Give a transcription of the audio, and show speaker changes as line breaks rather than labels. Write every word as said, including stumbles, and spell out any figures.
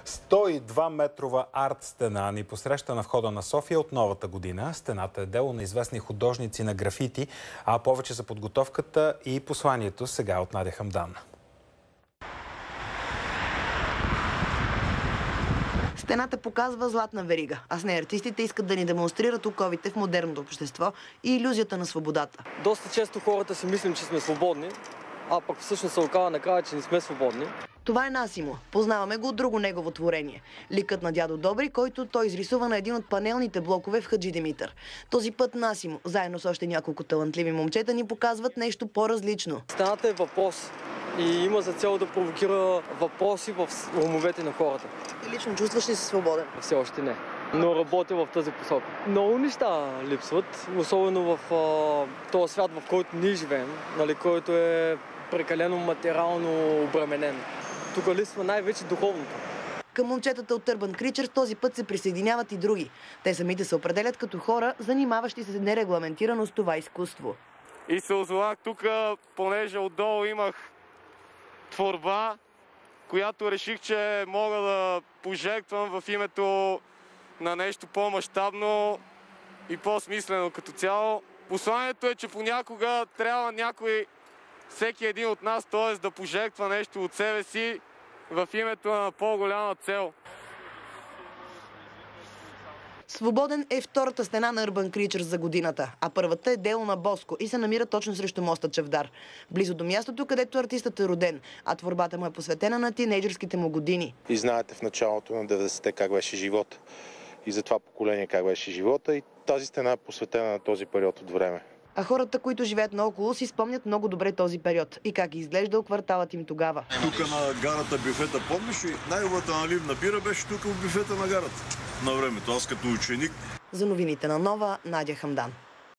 сто и два метрова арт-стена ни посреща на входа на София от новата година. Стената е дело на известни художници на графити, а повече за подготовката и посланието сега от Надя Хамдан.
Стената показва златна верига, а с нея артистите искат да ни демонстрират оковите в модерното общество и илюзията на свободата.
Доста често хората си мислим, че сме свободни, а пък всъщност се оказва накрая, че не сме свободни.
Това е Насимо. Познаваме го от друго негово творение. Ликът на дядо Добри, който той изрисува на един от панелните блокове в Хаджи Димитър. Този път Насимо, заедно с още няколко талантливи момчета, ни показват нещо по-различно.
Стената е въпрос и има за цел да провокира въпроси в умовете на хората.
Ти лично чувстваш ли се свободен?
Все още не, но работя в тази посока. Много неща липсват, особено в а, този свят, в който ние живеем, нали, който е прекалено материално обременен. Тук липсва най-вече духовното.
Към момчетата от Urban Creatures този път се присъединяват и други. Те самите се определят като хора, занимаващи се нерегламентирано с това изкуство.
И се озовах тук, понеже отдолу имах творба, която реших, че мога да пожертвам в името на нещо по-мащабно и по-смислено като цяло. Посланието е, че понякога трябва някой, всеки един от нас, т.е. да пожертва нещо от себе си в името на по-голяма цел.
Свободен е втората стена на Urban Creatures за годината, а първата е дело на Боско и се намира точно срещу моста Чавдар, близо до мястото, където артистът е роден, а творбата му е посветена на тинейджърските му години.
И знаете в началото на деветдесетте как беше живот и за това поколение как беше живота, и тази стена е посветена на този период от време.
А хората, които живеят наоколо, си спомнят много добре този период и как изглеждал кварталът им тогава.
Тук на гарата бюфета, помниш ли? Най-голямата наливна бира беше тук в бюфета на гарата на времето, аз като ученик.
За новините на Нова, Надя Хамдан.